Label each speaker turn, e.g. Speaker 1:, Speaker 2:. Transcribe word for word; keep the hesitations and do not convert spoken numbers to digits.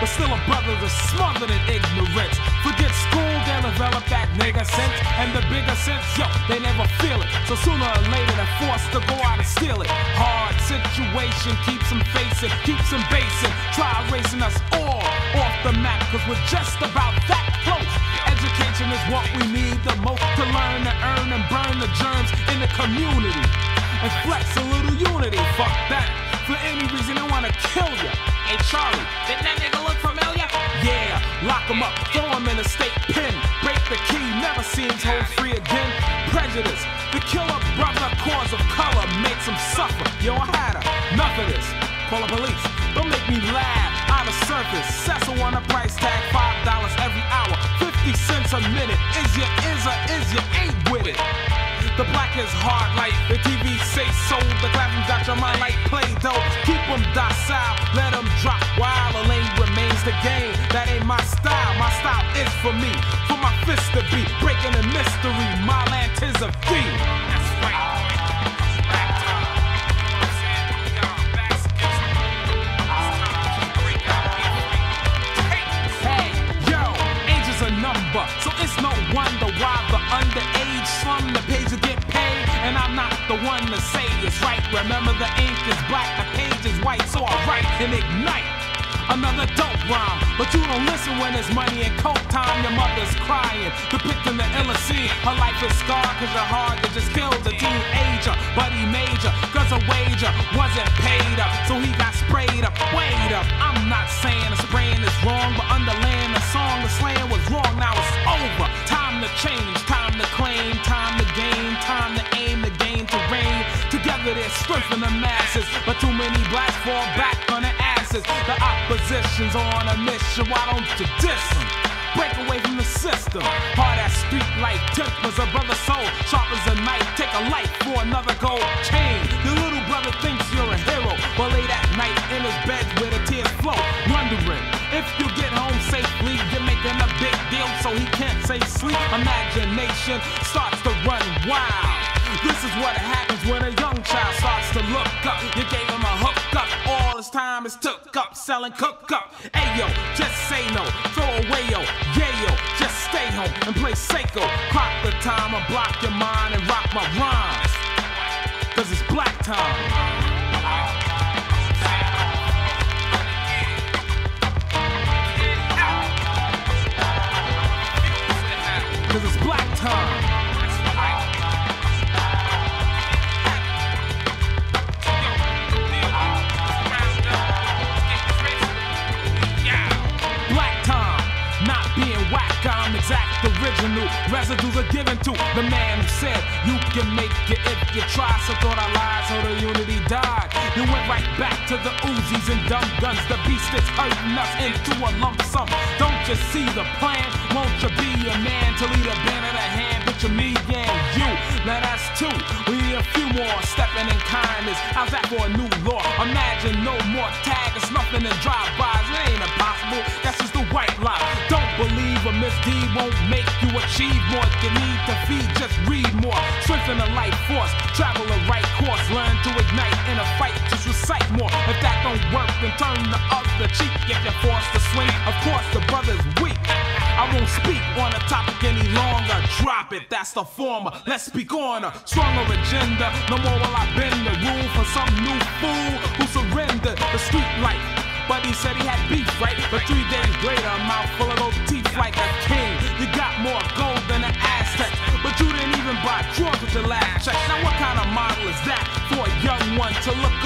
Speaker 1: still a brother that's smothered in ignorance. Forget school, they'll develop that nigga sense. And the bigger sense, yo, they never feel it. So sooner or later they're forced to go out and steal it. Hard situation keeps them facing, keeps them basing. Try erasing us all off the map, cause we're just about that close. Education is what we need the most to learn, to earn, and burn the germs in the community. And flex a little unity, fuck that. For any reason they wanna kill ya. Hey Charlie, didn't that nigga look familiar? Yeah, lock him up, throw him in a state pen. Break the key, never seems hold free again. Prejudice, the killer brother, cause of color, makes him suffer. Yo, I had enough of this. Call the police, don't make me laugh. Out of surface, Cecil on a price tag, five dollars every hour, fifty cents a minute. Is ya, is or is ya ain't with it? The black is hard like the T V say so. The classroom got your mind like Play-Doh. Keep them docile, let them drop while the lane remains the game. That ain't my style, my style is for me. For my fist to be breaking the mystery. My land is a fee. That's right. Number. So it's no wonder why the underage slum the page to get paid. And I'm not the one to say it's right. Remember the ink is black, the page is white. So I write and ignite another dope rhyme. But you don't listen when it's money and coke time. Your mother's crying, depicting the illest scene. Her life is scarred cause your heart that just killed a teenager. But he major cause a wager wasn't paid up. So he got sprayed up, wait up. I'm not saying the spraying is wrong, but underlaying the song, the slaying was wrong. Now it's over. Time to change, time to claim, time to gain, time to aim, to gain terrain. Together they're strengthening the masses, but too many blacks fall back on their asses. The opposition's on a mission, why don't you diss them? Break away from the system. Hard as street light, tempers a brother's soul. Sharp as a knife, take a life for another gold chain. Your little brother thinks you're a hero, but late at night in his bed where the tears flow, wondering if you get home safely. You're making a big deal so he can't say sleep. Imagination starts to run wild. This is what happens when a young child starts to look up. You gave him a hook up, all his time is took up, selling cook up. Ayo, just say no, throw away yo, yeah yo, just stay home and play Seiko. Clock the time and block your mind and rock my rhymes, cause it's black time. Cause it's black time. Black time, not being whack, I'm exact original. Residues are given to the man who said you can make it if you try. So thought I lied, so the unity died. You went right back to the Uzis and dumb guns. The beast is hurting us into a lump sum. Don't you see the plan? Won't you be a man to lead a band of the hand? Picture me and you, now that's two. We need a few more stepping in kindness. How's that for a new law? Imagine no more tag, it's nothing in drive-bys. It ain't impossible, that's just the white lie. Don't believe a misdeed won't make you achieve more. You need to feed, just read more. Strengthen the life force, travel the right course. Learn to ignite in a fight, just recite more. If that don't work, then turn the other cheek. If you're forced to swing, of course the brother's weak. I won't speak on the topic any longer. Drop it, that's the former. Let's speak on a stronger agenda. No more will I bend the rule for some new fool who surrendered the street life. But he said he had beef, right? But three days later, a mouth full of those teeth like a king. You got more gold than an Aztec, but you didn't even buy drawers with your last check. Now what kind of model is that for a young one to look